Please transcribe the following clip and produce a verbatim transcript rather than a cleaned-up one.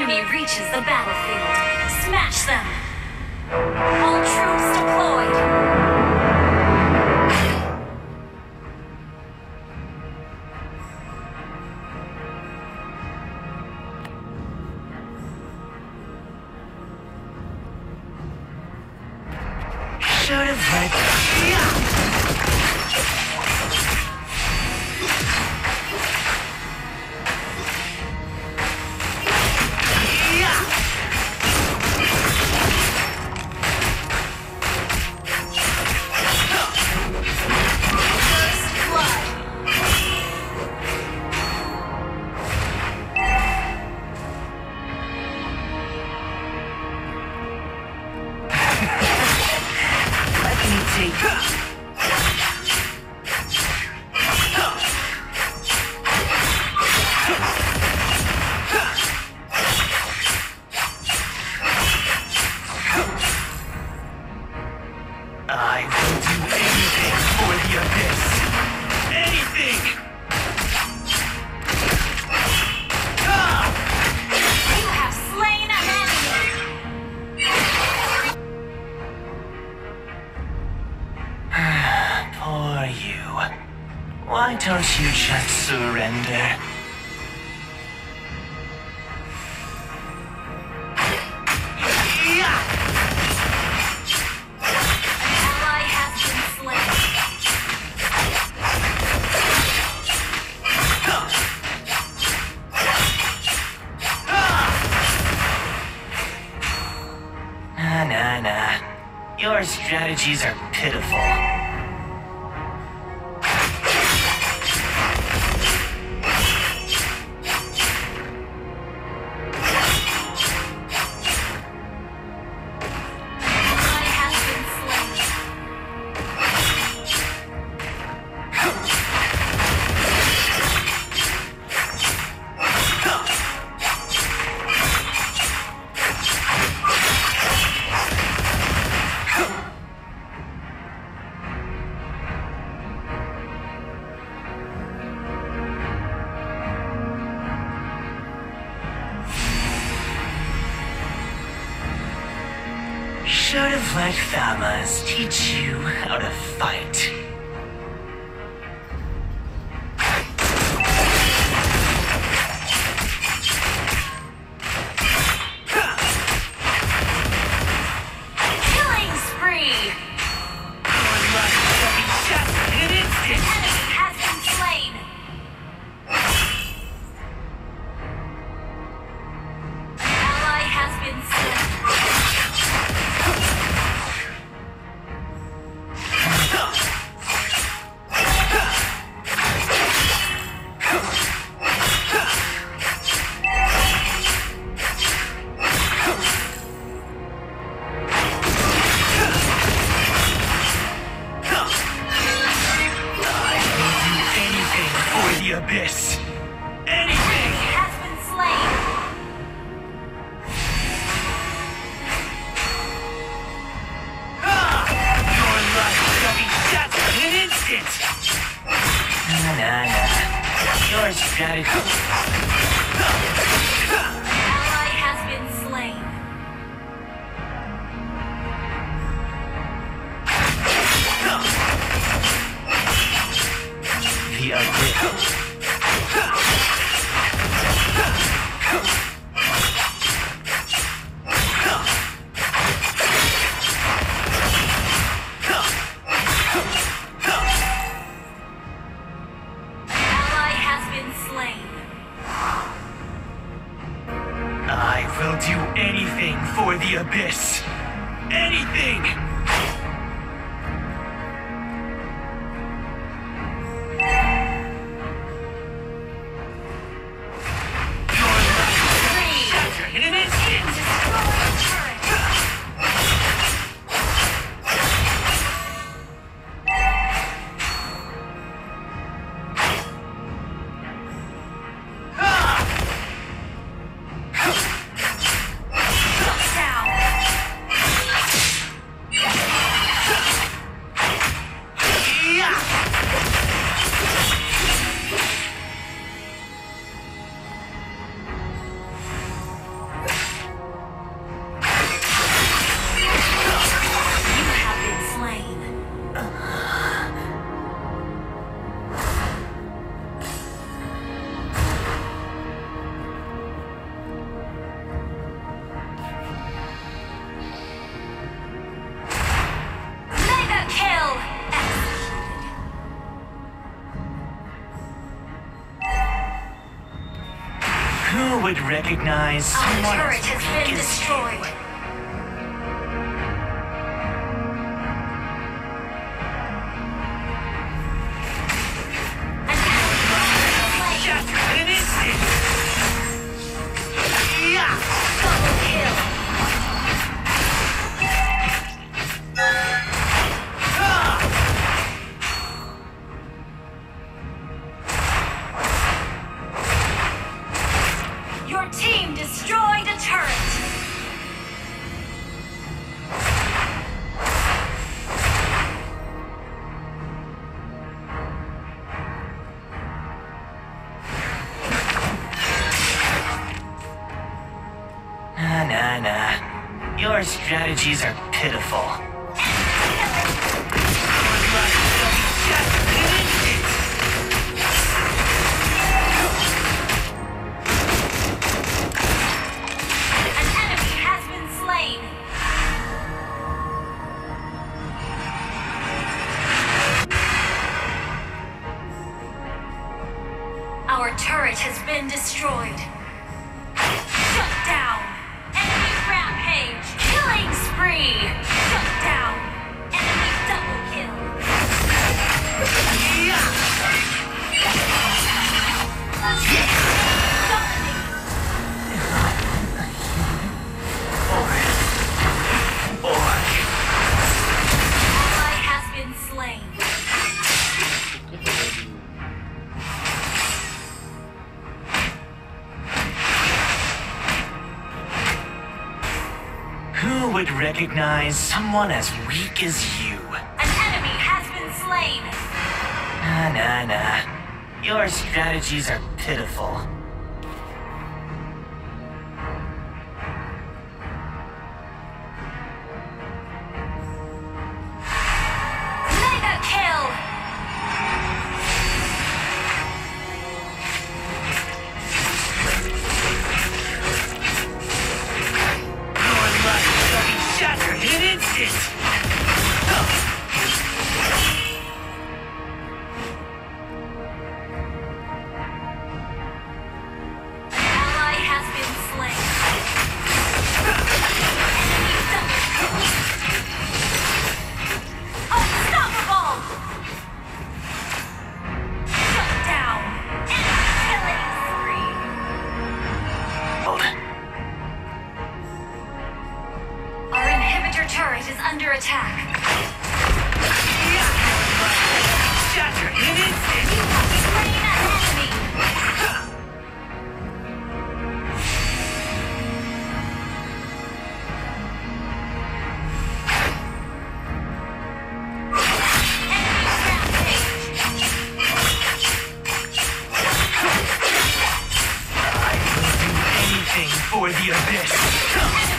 enemy reaches the battlefield, smash them! All troops deployed! Should have let yeah. I will do anything for the Abyss. Anything! Ah! You have slain an enemy! Poor you. Why don't you just surrender? Nah, nah, nah. Your strategies are pitiful. Should have let Thamas teach you how to fight. killing spree! Your life will be shattered in an instant! The enemy has been slain! Ally has been slain. The Abyss. Anything has been slain. Ah! Your life shall be shattered in an instant. Nah, nah, nah. Your strategy. Ally has been slain. The Abyss. Ally has been slain. I will do anything for the Abyss. Anything! In an instant! Down. would recognize Our someone turret as has weak been as destroyed. An enemy Just in an instant! Yeah! double kill. Ah! Your team destroyed a turret. Nah, nah, nah. Your strategies are pitiful. Just in an instant! An enemy has been slain. Our turret has been destroyed. Shut down. Enemy rampage. Killing spree. Shut down. Enemy double kill. Dominate. Ally has been slain. Who would recognize someone as weak as you? An enemy has been slain. Nah, nah, nah. Your strategies are pitiful. Mega kill. Your life shall be shattered in an instant! Ally has been slain. Enemy double kill. Unstoppable. Shut down. Enemy killing spree. Hold. Our inhibitor turret is under attack. Shattered in an instant! You have slain an enemy. Enemy rampage. I will do anything for the abyss. Enemy